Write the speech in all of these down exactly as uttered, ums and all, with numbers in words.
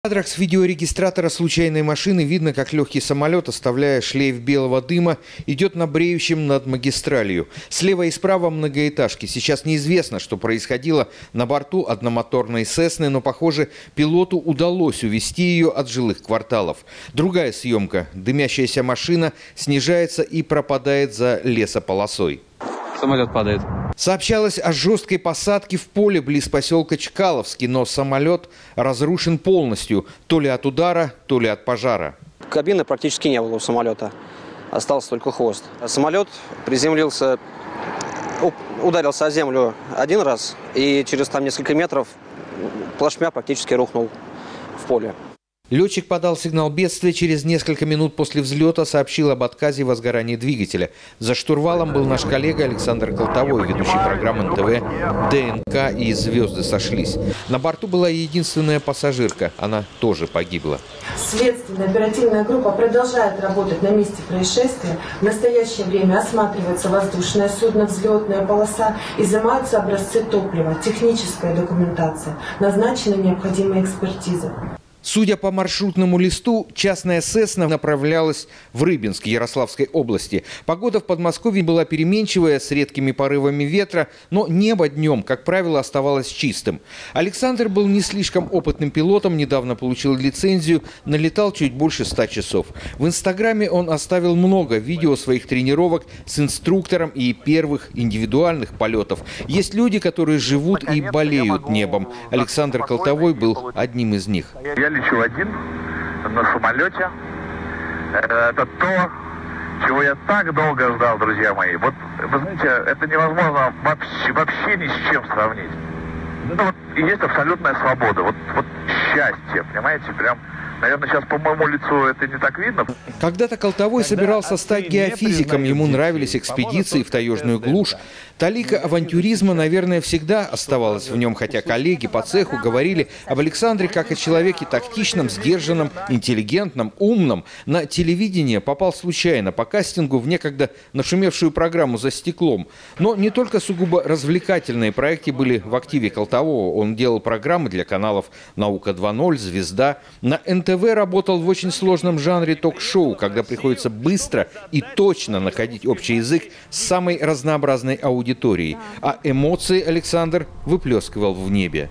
В кадрах с видеорегистратора случайной машины видно, как легкий самолет, оставляя шлейф белого дыма, идет на бреющем над магистралью. Слева и справа многоэтажки. Сейчас неизвестно, что происходило на борту одномоторной «Сесны», но, похоже, пилоту удалось увести ее от жилых кварталов. Другая съемка. Дымящаяся машина снижается и пропадает за лесополосой. Самолет падает. Сообщалось о жесткой посадке в поле близ поселка Чкаловский, но самолет разрушен полностью, то ли от удара, то ли от пожара. Кабины практически не было у самолета, остался только хвост. Самолет приземлился, ударился о землю один раз и через там несколько метров плашмя практически рухнул в поле. Летчик подал сигнал бедствия. Через несколько минут после взлета сообщил об отказе в возгорании двигателя. За штурвалом был наш коллега Александр Колтовой, ведущий программы эн тэ вэ «ДНК» и «Звезды сошлись». На борту была единственная пассажирка. Она тоже погибла. Следственная оперативная группа продолжает работать на месте происшествия. В настоящее время осматривается воздушное судно, взлетная полоса, изымаются образцы топлива, техническая документация, назначена необходимая экспертиза. Судя по маршрутному листу, частная «Сесна» направлялась в Рыбинск Ярославской области. Погода в Подмосковье была переменчивая, с редкими порывами ветра, но небо днем, как правило, оставалось чистым. Александр был не слишком опытным пилотом, недавно получил лицензию, налетал чуть больше ста часов. В Инстаграме он оставил много видео своих тренировок с инструктором и первых индивидуальных полетов. Есть люди, которые живут и болеют небом. Александр Колтовой был одним из них. Я лечу один на самолете. Это то, чего я так долго ждал, друзья мои. Вот, вы знаете, это невозможно вообще, вообще ни с чем сравнить. Ну, вот, и есть абсолютная свобода. Вот, вот счастье, понимаете, прям... Наверное, сейчас по моему лицу это не так видно. Когда-то Колтовой собирался стать геофизиком. Ему нравились экспедиции в таежную глушь. Талика авантюризма, наверное, всегда оставалась в нем, хотя коллеги по цеху говорили об Александре как о человеке тактичном, сдержанном, интеллигентном, умном. На телевидение попал случайно по кастингу в некогда нашумевшую программу «За стеклом». Но не только сугубо развлекательные проекты были в активе Колтового. Он делал программы для каналов «Наука два ноль», «Звезда». На эн тэ вэ работал в очень сложном жанре ток-шоу, когда приходится быстро и точно находить общий язык с самой разнообразной аудиторией. А эмоции Александр выплескивал в небе.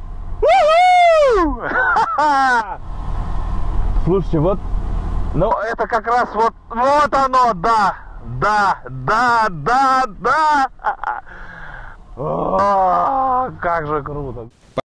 Слушайте, вот, ну это как раз вот, вот оно, да, да, да, да, да. О, как же круто.